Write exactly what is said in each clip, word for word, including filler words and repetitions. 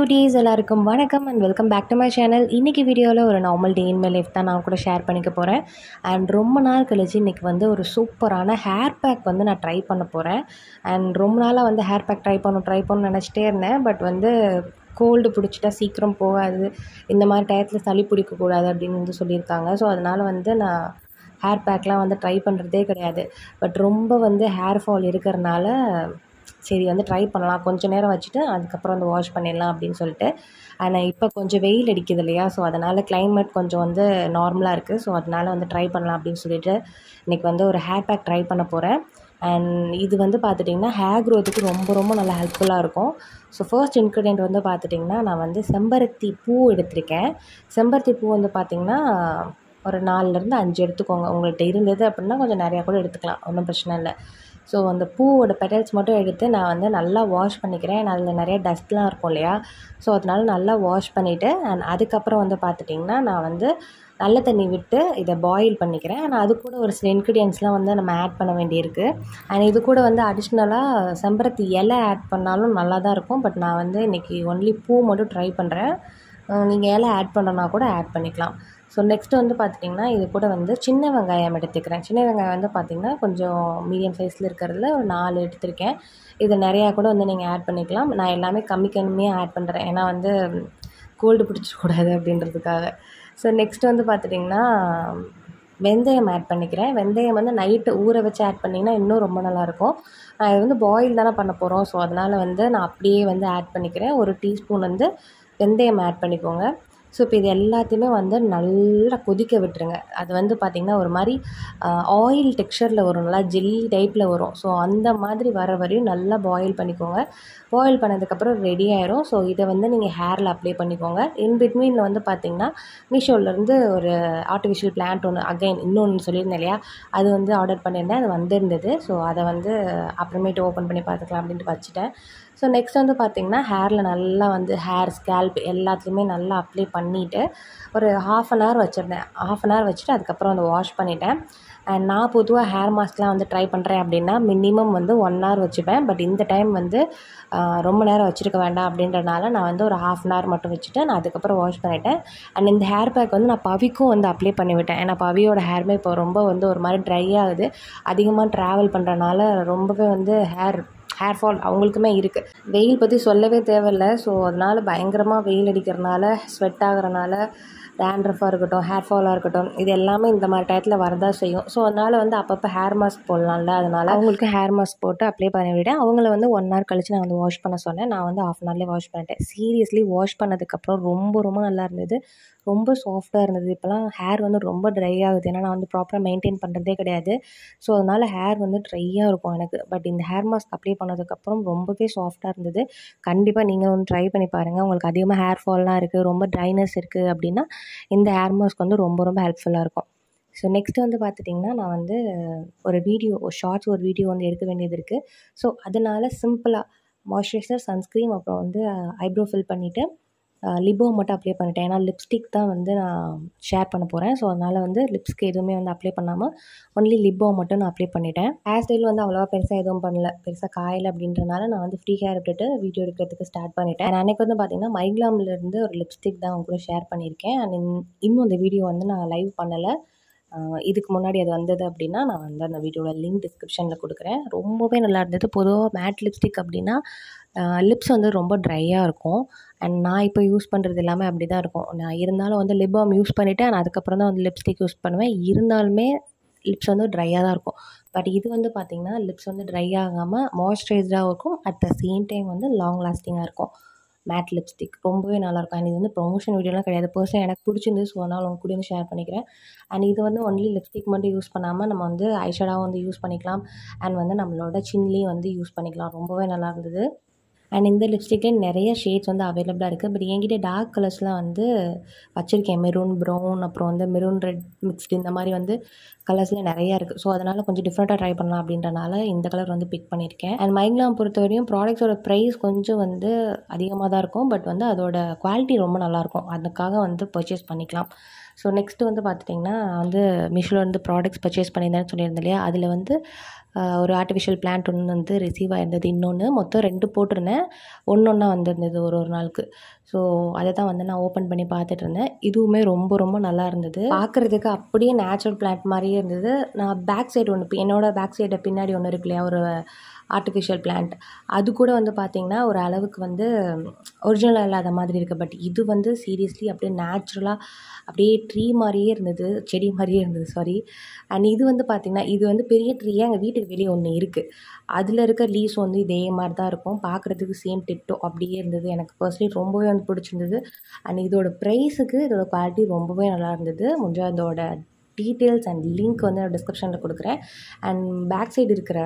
cuties எல்லாருக்கும் வணக்கம் and welcome back to my channel. இன்றைக்கி வீடியோவில் ஒரு normal day in my life தான் நான் கூட ஷேர் பண்ணிக்க போகிறேன். அண்ட் ரொம்ப நாள் கழிச்சு இன்றைக்கி வந்து ஒரு சூப்பரான ஹேர் பேக் வந்து நான் ட்ரை பண்ண போகிறேன். அண்ட் ரொம்ப நாளாக வந்து ஹேர் பேக் ட்ரை பண்ணணும் ட்ரை பண்ணணும்னு நினச்சிட்டே இருந்தேன். பட் வந்து கோல்டு பிடிச்சிட்டா சீக்கிரம் போகாது, இந்த மாதிரி டயத்தில் சளி பிடிக்கக்கூடாது அப்படின்னு வந்து சொல்லியிருக்காங்க. ஸோ அதனால் வந்து நான் ஹேர் பேக்லாம் வந்து ட்ரை பண்ணுறதே கிடையாது. பட் ரொம்ப வந்து ஹேர் ஃபால் இருக்கிறனால சரி வந்து ட்ரை பண்ணலாம், கொஞ்சம் நேரம் வச்சுட்டு அதுக்கப்புறம் வந்து வாஷ் பண்ணிடலாம் அப்படின்னு சொல்லிட்டு. ஆனால் இப்போ கொஞ்சம் வெயில் அடிக்குது இல்லையா, ஸோ அதனால் கிளைமேட் கொஞ்சம் வந்து நார்மலாக இருக்குது. ஸோ அதனால் வந்து ட்ரை பண்ணலாம் அப்படின்னு சொல்லிட்டு இன்றைக்கி வந்து ஒரு ஹேர் பேக் ட்ரை பண்ண போகிறேன். அண்ட் இது வந்து பார்த்துட்டிங்கன்னா ஹேர் க்ரோத்துக்கு ரொம்ப ரொம்ப நல்லா ஹெல்ப்ஃபுல்லாக இருக்கும். ஸோ ஃபர்ஸ்ட் இன்க்ரீடியன்ட் வந்து பார்த்துட்டிங்கன்னா நான் வந்து செம்பருத்தி பூ எடுத்திருக்கேன். செம்பருத்தி பூ வந்து பார்த்திங்கன்னா ஒரு நாலுலேருந்து அஞ்சு எடுத்துக்கோங்க. உங்கள்கிட்ட இருந்தது அப்படின்னா கொஞ்சம் நிறையா கூட எடுத்துக்கலாம், ஒன்றும் பிரச்சனை இல்லை. ஸோ அந்த பூவோட பெட்டல்ஸ் மட்டும் எடுத்து நான் வந்து நல்லா வாஷ் பண்ணிக்கிறேன். அதில் நிறைய டஸ்ட்லாம் இருக்கும் இல்லையா, ஸோ அதனால நல்லா வாஷ் பண்ணிவிட்டு அண்ட் அதுக்கப்புறம் வந்து பார்த்துட்டிங்கன்னா நான் வந்து நல்ல தண்ணி விட்டு இதை பாயில் பண்ணிக்கிறேன். ஆனால் அது கூட ஒரு சில இன்க்ரீடியன்ட்ஸ்லாம் வந்து நம்ம ஆட் பண்ண வேண்டியிருக்கு. அண்ட் இது கூட வந்து அடிஷ்னலாக செம்பருத்தி இலை ஆட் பண்ணாலும் நல்லா தான் இருக்கும். பட் நான் வந்து இன்றைக்கி ஒன்லி பூ மட்டும் ட்ரை பண்ணுறேன். நீங்கள் இலை ஆட் பண்ணுறனா கூட ஆட் பண்ணிக்கலாம். ஸோ நெக்ஸ்ட்டு வந்து பார்த்திங்கன்னா இது கூட வந்து சின்ன வெங்காயம் எடுத்துக்கிறேன். சின்ன வெங்காயம் வந்து பார்த்திங்கன்னா கொஞ்சம் மீடியம் சைஸில் இருக்கிறதுல ஒரு நாலு எடுத்திருக்கேன். இது நிறையா கூட வந்து நீங்கள் ஆட் பண்ணிக்கலாம். நான் எல்லாமே கம்மி கம்மியாக ஆட் பண்ணுறேன், ஏன்னா வந்து கோல்டு பிடிச்சிக்கூடாது அப்படின்றதுக்காக. ஸோ நெக்ஸ்ட் வந்து பார்த்துட்டிங்கன்னா வெந்தயம் ஆட் பண்ணிக்கிறேன். வெந்தயம் வந்து நைட்டு ஊற வச்சு ஆட் பண்ணிங்கன்னா இன்னும் ரொம்ப நல்லாயிருக்கும். நான் இது வந்து பாயில் தானே பண்ண போகிறோம், ஸோ அதனால் வந்து நான் அப்படியே வந்து ஆட் பண்ணிக்கிறேன். ஒரு டீஸ்பூன் வந்து வெந்தயம் ஆட் பண்ணிக்கோங்க. ஸோ இப்போ இது எல்லாத்தையுமே வந்து நல்லா கொதிக்க விட்டுருங்க. அது வந்து பார்த்திங்கன்னா ஒரு மாதிரி ஆயில் டெக்ஸ்சரில் வரும், நல்லா ஜெல்லி டைப்பில் வரும். ஸோ அந்த மாதிரி வர வரையும் நல்லா பாயில் பண்ணிக்கோங்க. பாயில் பண்ணதுக்கப்புறம் ரெடி ஆயிரும். ஸோ இதை வந்து நீங்கள் ஹேரில் அப்ளை பண்ணிக்கோங்க. இன் பிட்வீனில் வந்து பார்த்திங்கன்னா மீஷோலேருந்து ஒரு ஆர்டிஃபிஷியல் பிளான்ட் ஒன்று அகைன் இன்னொன்று சொல்லியிருந்தேன் இல்லையா, அது வந்து ஆர்டர் பண்ணியிருந்தேன். அது வந்திருந்தது. ஸோ அதை வந்து அப்புறமேட்டு ஓப்பன் பண்ணி பார்த்துக்கலாம் அப்படின்ட்டு வச்சுட்டேன். ஸோ நெக்ஸ்ட் வந்து பார்த்திங்கன்னா ஹேரில் நல்லா வந்து ஹேர் ஸ்கேல்ப் எல்லாத்துலேயுமே நல்லா அப்ளை பண்ணிவிட்டு ஒரு ஹாஃப் அன் ஹவர் வச்சுருந்தேன். ஹாஃப் அன் ஹவர் வச்சுட்டு அதுக்கப்புறம் வந்து வாஷ் பண்ணிட்டேன். அண்ட் நான் பொதுவாக ஹேர் மாஸ்க்லாம் வந்து ட்ரை பண்ணுறேன் அப்படின்னா மினிமம் வந்து ஒன் ஹவர் வச்சுப்பேன். பட் இந்த டைம் வந்து ரொம்ப நேரம் வச்சுருக்க வேண்டாம் அப்படின்றனால நான் வந்து ஒரு ஹாஃப் அன் ஹவர் மட்டும் வச்சுட்டு நான் அதுக்கப்புறம் வாஷ் பண்ணிட்டேன். அண்ட் இந்த ஹேர் பேக் வந்து நான் பவிக்கும் வந்து அப்ளை பண்ணிவிட்டேன். ஏன்னா பவியோட ஹேருமே இப்போ ரொம்ப வந்து ஒரு மாதிரி ட்ரை ஆகுது. அதிகமாக ட்ராவல் பண்ணுறனால ரொம்பவே வந்து ஹேர் ஹேர் ஃபால் அவங்களுக்குமே இருக்குது. வெயில் பற்றி சொல்லவே தேவையில்லை. ஸோ அதனால் பயங்கரமாக வெயில் அடிக்கிறனால, ஸ்வெட் ஆகிறனால, டேண்ட்ரஃபாக இருக்கட்டும், ஹேர் ஃபாலாக இருக்கட்டும், இது எல்லாமே இந்த மாதிரி டயத்தில் வரதான் செய்யும். ஸோ அதனால் வந்து அப்பப்போ ஹேர் மாஸ்க் போடலாம்ல, அதனால் அவங்களுக்கு ஹேர் மாஸ்க் போட்டு அப்ளை பண்ணிவிட்டேன். அவங்கள வந்து ஒன் ஹவர் கழிச்சு நான் வந்து வாஷ் பண்ண சொன்னேன். நான் வந்து ஆஃப் அன் ஹவர்லேயே வாஷ் பண்ணிட்டேன். சீரியஸ்லி வாஷ் பண்ணதுக்கப்புறம் ரொம்ப ரொம்ப நல்லா இருந்தது, ரொம்ப சாஃப்டாக இருந்தது. இப்போலாம் ஹேர் வந்து ரொம்ப ட்ரை ஆகுது, ஏன்னா நான் வந்து ப்ராப்பராக மெயின்டைன் பண்ணுறதே கிடையாது. ஸோ அதனால் ஹேர் வந்து ட்ரையாக இருக்கும் எனக்கு. பட் இந்த ஹேர் மாஸ்க் அப்ளை பண்ணதுக்கப்புறம் ரொம்பவே சாஃப்டாக இருந்தது. கண்டிப்பாக நீங்கள் வந்து ட்ரை பண்ணி பாருங்கள். உங்களுக்கு அதிகமாக ஹேர் ஃபால்லாம் இருக்குது, ரொம்ப ட்ரைனஸ் இருக்குது அப்படின்னா இந்த ஹேர் மாஸ்க் வந்து ரொம்ப ரொம்ப ஹெல்ப்ஃபுல்லாக இருக்கும். ஸோ நெக்ஸ்ட்டு வந்து பார்த்துட்டிங்கன்னா நான் வந்து ஒரு வீடியோ ஒரு ஷார்ட்ஸ் ஒரு வீடியோ வந்து எடுக்க வேண்டியது இருக்குது. ஸோ அதனால் சிம்பிளாக மாய்ஸ்சரைசர், சன்ஸ்க்ரீம், அப்புறம் வந்து ஐப்ரோ ஃபில் பண்ணிவிட்டு லிப்போ மட்டும் அப்ளை பண்ணிட்டேன். ஏன்னா லிப்ஸ்டிக் தான் வந்து நான் ஷேர் பண்ண போகிறேன். ஸோ அதனால் வந்து லிப்ஸ்க்கு எதுவுமே வந்து அப்ளை பண்ணாமல் ஒன்லி லிப்போ மட்டும் நான் அப்ளை பண்ணிட்டேன். ஹேர் ஸ்டைல் வந்து அவ்வளோவா பெருசாக எதுவும் பண்ணல, பெருசாக காயலை அப்படின்றனால நான் வந்து ஃப்ரீ ஹேர் விட்டுட்டு வீடியோ எடுக்கிறதுக்கு ஸ்டார்ட் பண்ணிட்டேன். அண்ட் அன்றைக்கி வந்து பார்த்திங்கன்னா மைக்லாம்லேருந்து ஒரு லிப்ஸ்டிக் தான் அவங்க கூட ஷேர் பண்ணியிருக்கேன். அண்ட் இன்னும் அந்த வீடியோ வந்து நான் லைவ் பண்ணலை. இதுக்கு முன்னாடி அது வந்தது அப்படின்னா நான் வந்து அந்த வீடியோட லிங்க் டிஸ்கிரிப்ஷனில் கொடுக்குறேன். ரொம்பவே நல்லா இருந்தது. பொதுவாக மேட் லிப்ஸ்டிக் அப்படின்னா லிப்ஸ் வந்து ரொம்ப ட்ரையாக இருக்கும். அண்ட் நான் இப்போ யூஸ் பண்ணுறது எல்லாமே அப்படி தான் இருக்கும். நான் இருந்தாலும் வந்து லிப் பாம் யூஸ் பண்ணிவிட்டு நான் அதுக்கப்புறம் தான் வந்து லிப்ஸ்டிக் யூஸ் பண்ணுவேன். இருந்தாலுமே லிப்ஸ் வந்து ட்ரையாக தான் இருக்கும். பட் இது வந்து பார்த்திங்கன்னா லிப்ஸ் வந்து ட்ரை ஆகாமல் மாய்ஸ்சரைஸ்டாகவும் இருக்கும், அட் த சேம் டைம் வந்து லாங் லாஸ்டிங்காக இருக்கும். மேட் லிப்ஸ்டிக் ரொம்பவே நல்லாயிருக்கும். அண்ட் இது வந்து ப்ரொமோஷன் வீடியோலாம் கிடையாது, பர்சனலாக எனக்கு பிடிச்சிருந்து. ஸோ அதனால் அவங்க கூட ஷேர் பண்ணிக்கிறேன். அண்ட் இது வந்து ஒன்லி லிப்ஸ்டிக் மட்டும் யூஸ் பண்ணாமல் நம்ம வந்து ஐஷேடாவும் வந்து யூஸ் பண்ணிக்கலாம். அண்ட் வந்து நம்மளோட சின்லேயும் வந்து யூஸ் பண்ணிக்கலாம். ரொம்பவே நல்லா இருந்தது. அண்ட் இந்த லிப்ஸ்டிக்லேயே நிறைய ஷேட்ஸ் வந்து அவைலபிளாக இருக்குது. பட் என்கிட்ட டார்க் கலர்ஸ்லாம் வந்து வச்சுருக்கேன். மெரூன், ப்ரௌன், அப்புறம் வந்து மெரூன் ரெட் மிக்ஸ்டு, இந்த மாதிரி வந்து கலர்ஸில் நிறையா இருக்குது. ஸோ அதனால் கொஞ்சம் டிஃப்ரெண்ட்டாக ட்ரை பண்ணலாம் அப்படின்றனால இந்த கலர் வந்து பிக் பண்ணியிருக்கேன். அண்ட் மைக்லாம் பொறுத்த வரையும் ப்ராடக்ட்ஸோட ப்ரைஸ் கொஞ்சம் வந்து அதிகமாக தான் இருக்கும். பட் வந்து அதோட குவாலிட்டி ரொம்ப நல்லாயிருக்கும், அதுக்காக வந்து பர்ச்சேஸ் பண்ணிக்கலாம். ஸோ நெக்ஸ்ட்டு வந்து பார்த்துட்டிங்கன்னா வந்து மீஷோவில் வந்து ப்ராடக்ட்ஸ் பர்ச்சேஸ் பண்ணியிருந்தேன்னு சொல்லியிருந்தேன் இல்லையா, அதில் வந்து ஒரு ஆர்டிஃபிஷியல் பிளான்ட் ஒன்று வந்து ரிசீவ் ஆயிருந்தது. இன்னொன்று மொத்தம் ரெண்டு போட்டிருந்தேன், ஒன்று ஒன்றா வந்திருந்தது ஒரு ஒரு நாளுக்கு. ஸோ அதை தான் வந்து நான் ஓப்பன் பண்ணி பார்த்துட்டு இருந்தேன். இதுவுமே ரொம்ப ரொம்ப நல்லா இருந்தது. பார்க்குறதுக்கு அப்படியே நேச்சுரல் பிளான்ட் மாதிரியே இருந்தது. நான் பேக் சைடு ஒன்று என்னோட பேக் சைடு பின்னாடி ஒன்று இருக்கு இல்லையா, ஒரு ஆர்டிஃபிஷியல் பிளான்ட், அது கூட வந்து பார்த்திங்கன்னா ஒரு அளவுக்கு வந்து ஒரிஜினலாக இல்லாத மாதிரி இருக்குது. பட் இது வந்து சீரியஸ்லி அப்படியே நேச்சுரலாக அப்படியே ட்ரீ மாதிரியே இருந்தது, செடி மாதிரியே இருந்தது சாரி. அண்ட் இது வந்து பார்த்திங்கன்னா இது வந்து பெரிய ட்ரீயாக எங்கள் வீட்டுக்கு வெளியே ஒன்று இருக்குது. அதில் இருக்க லீவ்ஸ் வந்து இதே மாதிரி தான் இருக்கும், பார்க்குறதுக்கு சேம் டிட்டோ அப்படியே இருந்தது. எனக்கு பர்சனலி ரொம்பவே வந்து பிடிச்சிருந்தது. அண்ட் இதோட ப்ரைஸுக்கு இதோட குவாலிட்டி ரொம்பவே நல்லா இருந்தது. முடிஞ்சால் அதோட டீட்டெயில்ஸ் அண்ட் லிங்க் வந்து நான் டிஸ்கிரிப்ஷனில் கொடுக்குறேன். அண்ட் பேக் சைடு இருக்கிற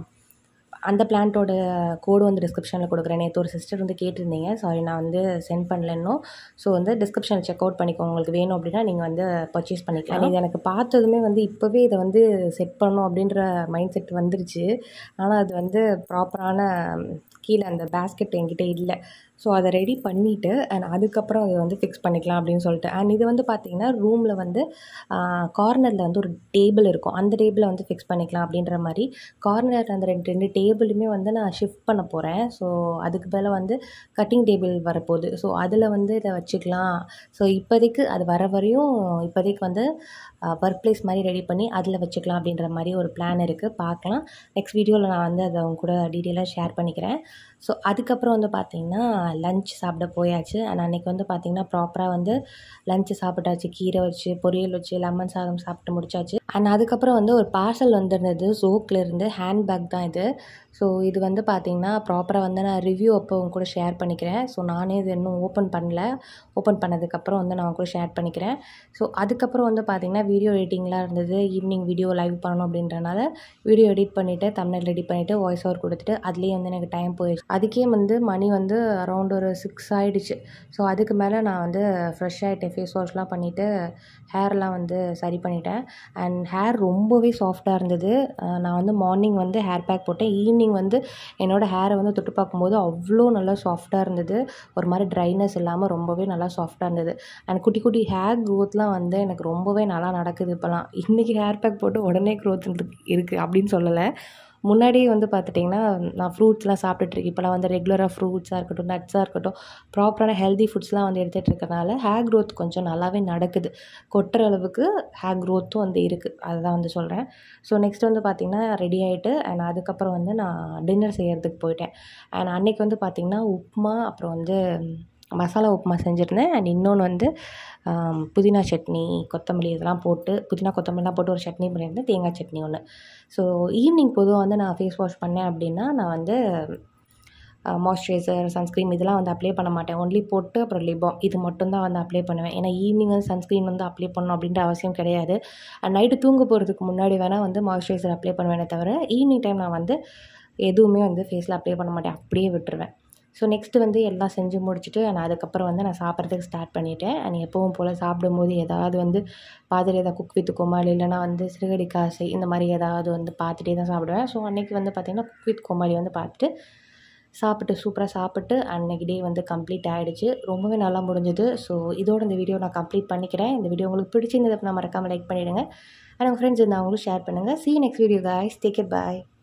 அந்த பிளான்ட்டோட கோடு வந்து டிஸ்கிரிப்ஷனில் கொடுக்குறேன். நேற்று ஒரு சிஸ்டர் வந்து கேட்டிருந்தீங்க, சாரி நான் வந்து சென்ட் பண்ணல இன்னும். ஸோ வந்து டிஸ்கிரிப்ஷனில் செக் அவுட் பண்ணிக்கோங்க, உங்களுக்கு வேணும் அப்படின்னா நீங்கள் வந்து பர்ச்சேஸ் பண்ணிக்கலாம். இது எனக்கு பார்த்ததுமே வந்து இப்போவே இதை வந்து செட் பண்ணணும் அப்படின்ற மைண்ட் செட் வந்துருச்சு. ஆனால் அது வந்து ப்ராப்பரான கீழே அந்த பேஸ்கெட் என்கிட்ட இல்லை. ஸோ அதை ரெடி பண்ணிவிட்டு அண்ட் அதுக்கப்புறம் அதை வந்து ஃபிக்ஸ் பண்ணிக்கலாம் அப்படின்னு சொல்லிட்டு. அண்ட் இது வந்து பார்த்திங்கன்னா ரூமில் வந்து கார்னரில் வந்து ஒரு டேபிள் இருக்கும், அந்த டேபிளை வந்து ஃபிக்ஸ் பண்ணிக்கலாம் அப்படின்ற மாதிரி. கார்னரில் அந்த ரெண்டு ரெண்டு டேபிளுமே வந்து நான் ஷிஃப்ட் பண்ண போகிறேன். ஸோ அதுக்கு மேலே வந்து கட்டிங் டேபிள் வரப்போகுது. ஸோ அதில் வந்து இதை வச்சுக்கலாம். ஸோ இப்போதைக்கு அது வர வரையும் இப்போதைக்கு வந்து ஒர்க் பிளேஸ் மாதிரி ரெடி பண்ணி அதில் வச்சுக்கலாம் அப்படின்ற மாதிரி ஒரு பிளான் இருக்குது. பார்க்கலாம். நெக்ஸ்ட் வீடியோவில் நான் வந்து அதை அவங்க கூட டீட்டெயிலாக ஷேர் பண்ணிக்கிறேன். ஸோ அதுக்கப்புறம் வந்து பார்த்திங்கன்னா லன்ச் சாப்பிட போயாச்சு. அண்ட் அன்றைக்கி வந்து பார்த்திங்கன்னா ப்ராப்பராக வந்து லன்ச்சு சாப்பிட்டாச்சு. கீரை வச்சு, பொரியல் வச்சு, லெமன் சாதம் சாப்பிட்டு முடிச்சாச்சு. அண்ட் அதுக்கப்புறம் வந்து ஒரு பார்சல் வந்துருந்தது ஜோக்லேருந்து. ஹேண்ட் பேக் தான் இது. ஸோ இது வந்து பார்த்திங்கன்னா ப்ராப்பராக வந்து நான் ரிவ்யூ அப்போ அவங்க கூட ஷேர் பண்ணிக்கிறேன். ஸோ நானே இது இன்னும் ஓப்பன் பண்ணல. ஓப்பன் பண்ணதுக்கப்புறம் வந்து நான் அவங்க கூட ஷேர் பண்ணிக்கிறேன். ஸோ அதுக்கப்புறம் வந்து பார்த்திங்கன்னா வீடியோ எடிட்டிங்லாம் இருந்தது. ஈவினிங் வீடியோ லைவ் பண்ணணும் அப்படின்றனால வீடியோ எடிட் பண்ணிவிட்டு தம்ப்நெயில் ரெடி பண்ணிவிட்டு வாய்ஸ் ஓவர் கொடுத்துட்டு அதுலேயே வந்து எனக்கு டைம் போயிடுச்சு. அதுக்கே வந்து மணி வந்து அரௌண்ட் ஒரு சிக்ஸ் ஆகிடுச்சு. ஸோ அதுக்கு மேலே நான் வந்து ஃப்ரெஷ் ஆகிட்டேன், ஃபேஸ் வாஷ்லாம் பண்ணிவிட்டு ஹேர்லாம் வந்து சரி பண்ணிட்டேன். அண்ட் ஹேர் ரொம்பவே சாஃப்டாக இருந்தது. நான் வந்து மார்னிங் வந்து ஹேர் பேக் போட்டேன். ஈவினிங் வந்து என்னோடய ஹேரை வந்து தொட்டு பார்க்கும்போது அவ்வளோ நல்லா சாஃப்டாக இருந்தது. ஒரு மாதிரி ட்ரைனஸ் இல்லாமல் ரொம்பவே நல்லா சாஃப்டாக இருந்தது. அண்ட் குட்டி குட்டி ஹேர் க்ரோத்லாம் வந்து எனக்கு ரொம்பவே நல்லா நடக்குது இப்போலாம். இன்றைக்கி ஹேர் பேக் போட்டு உடனே க்ரோத் இருக்குது அப்படின்னு சொல்லலை. முன்னாடியே வந்து பார்த்துட்டிங்கன்னா நான் ஃப்ரூட்ஸ்லாம் சாப்பிட்டுட்ருக்கேன். இப்போலாம் வந்து ரெகுலராக ஃப்ரூட்ஸாக இருக்கட்டும், நட்ஸாக இருக்கட்டும், ப்ராப்பரான ஹெல்தி ஃபுட்ஸ்லாம் வந்து எடுத்துகிட்டு இருக்கறனால ஹேர் க்ரோத் கொஞ்சம் நல்லாவே நடக்குது. கொட்டுற அளவுக்கு ஹேர் க்ரோத்தும் வந்து இருக்குது. அதுதான் வந்து சொல்கிறேன். ஸோ நெக்ஸ்ட் வந்து பார்த்திங்கன்னா ரெடி ஆகிட்டு அண்ட் அதுக்கப்புறம் வந்து நான் டின்னர் செய்கிறதுக்கு போயிட்டேன். அண்ட் அன்றைக்கி வந்து பார்த்திங்கன்னா உப்புமா, அப்புறம் வந்து மசாலா உப்புமா செஞ்சுருந்தேன். அண்ட் இன்னொன்று வந்து புதினா சட்னி, கொத்தமல்லி இதெல்லாம் போட்டு புதினா கொத்தமல்லிலாம் போட்டு ஒரு சட்னி பண்ணியிருந்தேன், தேங்காய் சட்னி ஒன்று. ஸோ ஈவினிங் பொதுவாக வந்து நான் ஃபேஸ் வாஷ் பண்ணேன் அப்படின்னா நான் வந்து மாய்ஸ்சரைசர், சன்ஸ்க்ரீன் இதெல்லாம் வந்து அப்ளை பண்ண மாட்டேன். ஒன்லி போட்டு அப்புறம் லிப் பாம் இது மட்டும் தான் வந்து அப்ளை பண்ணுவேன். ஏன்னா ஈவினிங் வந்து சன்ஸ்க்ரீன் வந்து அப்ளை பண்ணணும் அப்படின்ற அவசியம் கிடையாது. அண்ட் நைட்டு தூங்க போகிறதுக்கு முன்னாடி வேணால் வந்து மாய்ஸ்சரைசர் அப்ளை பண்ணுவேனே தவிர ஈவினிங் டைம் நான் வந்து எதுவுமே வந்து ஃபேஸில் அப்ளை பண்ண மாட்டேன், அப்படியே விட்டுருவேன். ஸோ நெக்ஸ்ட்டு வந்து எல்லாம் செஞ்சு முடிச்சுட்டு நான் அதுக்கப்புறம் வந்து நான் சாப்பிட்றதுக்கு ஸ்டார்ட் பண்ணிவிட்டேன். அண்ட் எப்பவும் போல் சாப்பிடும்போது ஏதாவது வந்து பார்த்துட்டு ஏதாவது குக் வித் கோமாளி இல்லைனா வந்து சிறுகடி காசை இந்த மாதிரி ஏதாவது வந்து பார்த்துட்டே தான் சாப்பிடுவேன். ஸோ அன்றைக்கி வந்து பார்த்திங்கன்னா குக் வித் கோமாளி வந்து பார்த்துட்டு சாப்பிட்டு சூப்பராக சாப்பிட்டு அன்றைக்கி டே வந்து கம்ப்ளீட் ஆகிடுச்சு. ரொம்பவே நல்லா முடிஞ்சுது. ஸோ இதோட இந்த வீடியோ நான் கம்ப்ளீட் பண்ணிக்கிறேன். இந்த வீடியோ உங்களுக்கு பிடிச்சிருந்தது நான் மறக்காமல் லைக் பண்ணிவிடுங்க. அண்ட் உங்கள் ஃப்ரெண்ட்ஸ் இருந்தால் அவங்களும் ஷேர் பண்ணுங்கள். See you next video guys. Take it. Bye.